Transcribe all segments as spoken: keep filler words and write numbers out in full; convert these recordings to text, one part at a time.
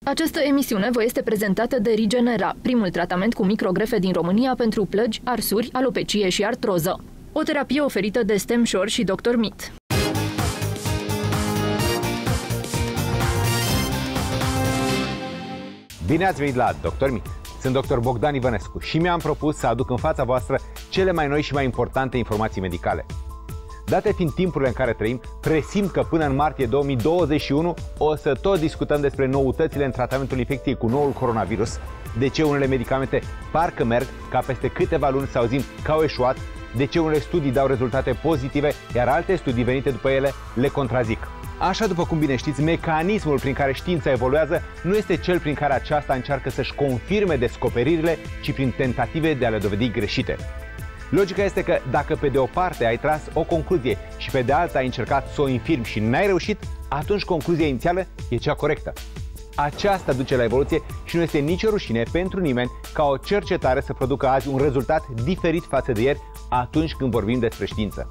Această emisiune vă este prezentată de Rigenera, primul tratament cu microgrefe din România pentru plăgi, arsuri, alopecie și artroză. O terapie oferită de StemSure și doctor Mit. Bine ați venit la doctor Mit! Sunt doctor Bogdan Ivănescu și mi-am propus să aduc în fața voastră cele mai noi și mai importante informații medicale. Date fiind timpurile în care trăim, presimt că până în martie două mii douăzeci și unu o să tot discutăm despre noutățile în tratamentul infecției cu noul coronavirus, de ce unele medicamente parcă merg, ca peste câteva luni să auzim că au eșuat, de ce unele studii dau rezultate pozitive, iar alte studii venite după ele le contrazic. Așa, după cum bine știți, mecanismul prin care știința evoluează nu este cel prin care aceasta încearcă să-și confirme descoperirile, ci prin tentative de a le dovedi greșite. Logica este că dacă pe de o parte ai tras o concluzie și pe de alta ai încercat să o infirmi și n-ai reușit, atunci concluzia inițială e cea corectă. Aceasta duce la evoluție și nu este nicio rușine pentru nimeni ca o cercetare să producă azi un rezultat diferit față de ieri atunci când vorbim despre știință.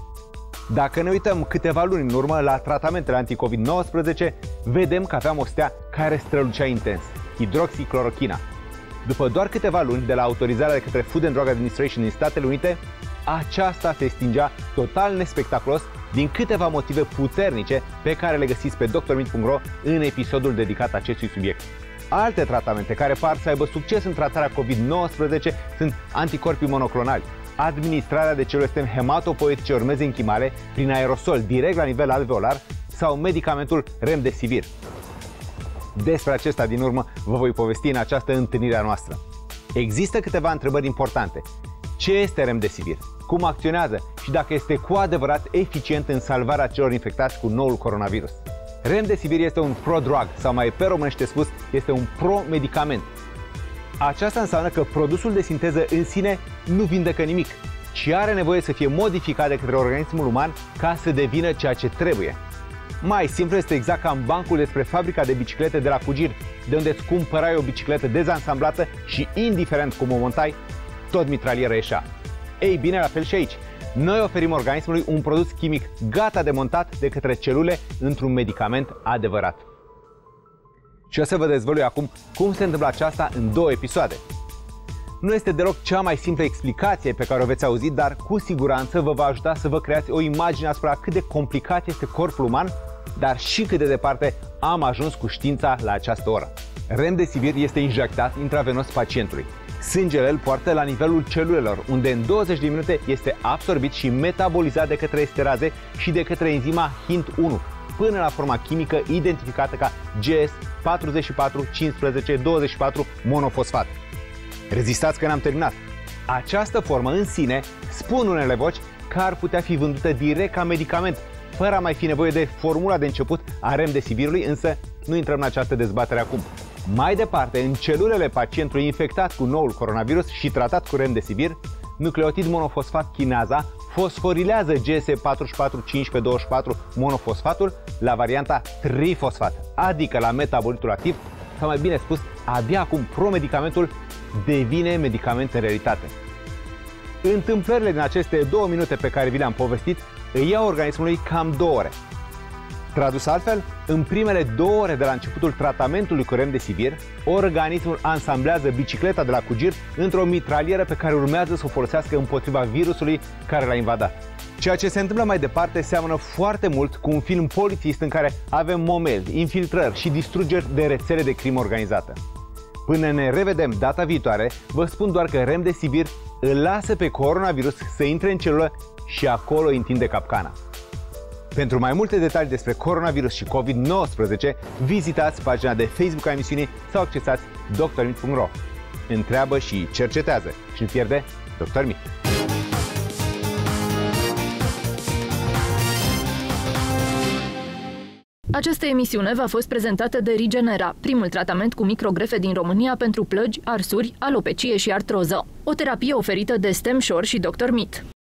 Dacă ne uităm câteva luni în urmă la tratamentele anti-COVID nouăsprezece, vedem că aveam o stea care strălucea intens, hidroxiclorochina. După doar câteva luni de la autorizarea de către Food and Drug Administration din Statele Unite, aceasta se stingea total nespectaculos din câteva motive puternice pe care le găsiți pe doctor mit punct ro în episodul dedicat acestui subiect. Alte tratamente care par să aibă succes în tratarea COVID nouăsprezece sunt anticorpii monoclonali, administrarea de celule stem hematopoietice mezenchimale prin aerosol direct la nivel alveolar sau medicamentul Remdesivir. Despre acesta din urmă vă voi povesti în această întâlnire a noastră. Există câteva întrebări importante. Ce este Remdesivir? Cum acționează? Și dacă este cu adevărat eficient în salvarea celor infectați cu noul coronavirus? Remdesivir este un prodrug, sau mai pe românește spus, este un pro-medicament. Aceasta înseamnă că produsul de sinteză în sine nu vindecă nimic, ci are nevoie să fie modificat de către organismul uman ca să devină ceea ce trebuie. Mai simplu este exact ca în bancul despre fabrica de biciclete de la Fugir, de unde îți cumpărai o bicicletă dezansamblată și, indiferent cum o montai, tot mitralieră ieșea. Ei bine, la fel și aici. Noi oferim organismului un produs chimic gata de montat de către celule într-un medicament adevărat. Și o să vă dezvălui acum cum se întâmplă aceasta în două episoade. Nu este deloc cea mai simplă explicație pe care o veți auzi, dar cu siguranță vă va ajuta să vă creați o imagine asupra cât de complicat este corpul uman, dar și cât de departe am ajuns cu știința la această oră. Remdesivir este injectat intravenos pacientului. Sângele îl poartă la nivelul celulelor, unde în douăzeci de minute este absorbit și metabolizat de către esteraze și de către enzima H I N T unu, până la forma chimică identificată ca G S patruzeci și patru cincisprezece douăzeci și patru monofosfat. Rezistați că n-am terminat. Această formă în sine, spun unele voci, că ar putea fi vândută direct ca medicament, fără a mai fi nevoie de formula de început a Remdesivirului, însă nu intrăm în această dezbatere acum. Mai departe, în celulele pacientului infectat cu noul coronavirus și tratat cu Remdesivir, nucleotid monofosfat chinaza fosforilează G S patruzeci și patru cincisprezece douăzeci și patru monofosfatul la varianta trifosfat, adică la metabolitul activ, sau mai bine spus, abia acum promedicamentul devine medicament în realitate. Întâmplările din aceste două minute pe care vi le-am povestit îi iau organismului cam două ore. Tradus altfel, în primele două ore de la începutul tratamentului cu Remdesivir, organismul ansamblează bicicleta de la Fugir într-o mitralieră pe care urmează să o folosească împotriva virusului care l-a invadat. Ceea ce se întâmplă mai departe seamănă foarte mult cu un film polițist în care avem momeli, infiltrări și distrugeri de rețele de crimă organizată. Până ne revedem data viitoare, vă spun doar că Remdesivir îl lasă pe coronavirus să intre în celulă și acolo întinde capcana. Pentru mai multe detalii despre coronavirus și COVID nouăsprezece, vizitați pagina de Facebook a emisiunii sau accesați doctor mit punct ro. Întreabă și cercetează și nu pierde doctor Mit. Această emisiune v-a fost prezentată de Rigenera, primul tratament cu microgrefe din România pentru plăgi, arsuri, alopecie și artroză. O terapie oferită de StemSure și doctor Mit.